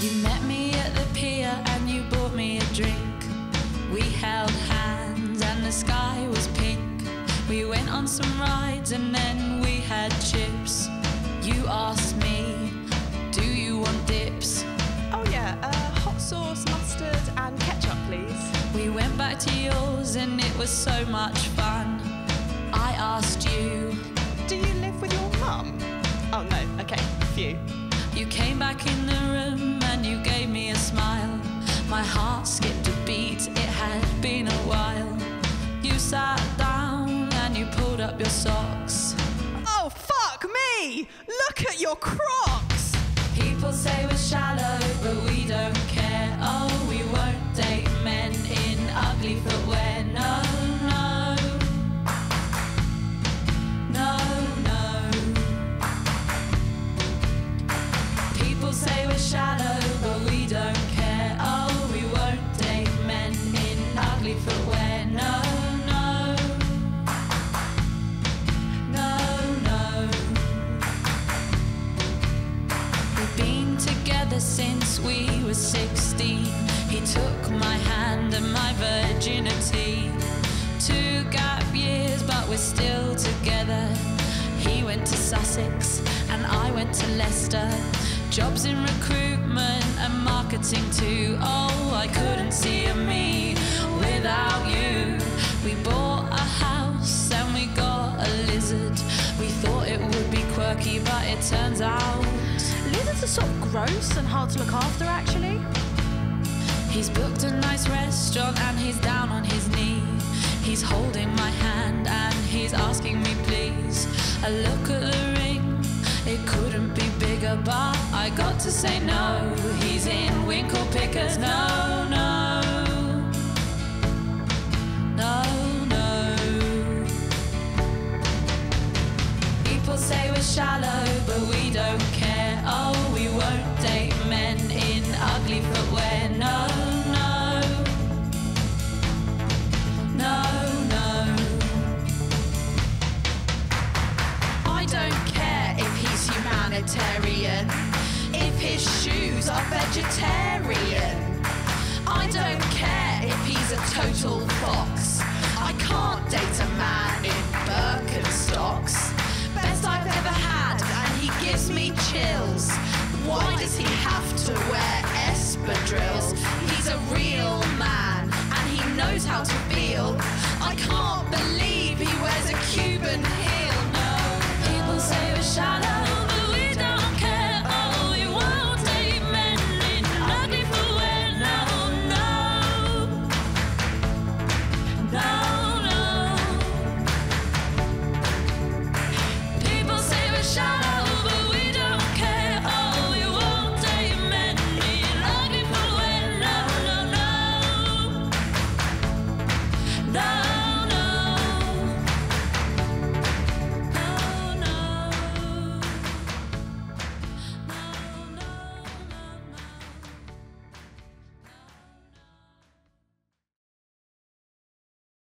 You met me at the pier and you bought me a drink. We held hands and the sky was pink. We went on some rides and then we had chips. You asked me, do you want dips? Oh yeah, hot sauce, mustard and ketchup please. We went back to yours and it was so much fun. I asked you, do you live with your mum? Oh no, okay, phew. You came back in the room and you gave me a smile. My heart skipped a beat, it had been a while. You sat down and you pulled up your socks. Oh fuck me! Look at your Crocs! People say we're shallow, but we don't care. Oh, we won't date men in ugly footwear. No, no. No, no. People say we're shallow, but we don't care. Oh, we won't date men in ugly footwear. No, no. No, no. We've been together since we were 16. He took my hand and my virginity. 2 gap years, but we're still together. He went to Sussex and I went to Leicester. Jobs in recruitment and marketing too. Oh, I couldn't see a me without you. We bought a house and we got a lizard. We thought it would be quirky, but it turns out Lizards are sort of gross and hard to look after actually. he's booked a nice restaurant and he's down on his knee. He's holding my hand and he's asking me please. I look at the ring, it couldn't be bigger, but I got to say no. He's in Winkle Pickers. No, no. No, no. People say we're shallow, but we don't care. Oh, we won't date men in ugly footwear. No, no. No, no. I don't care if he's humanitarian, if his shoes are vegetarian. I don't care if he's a total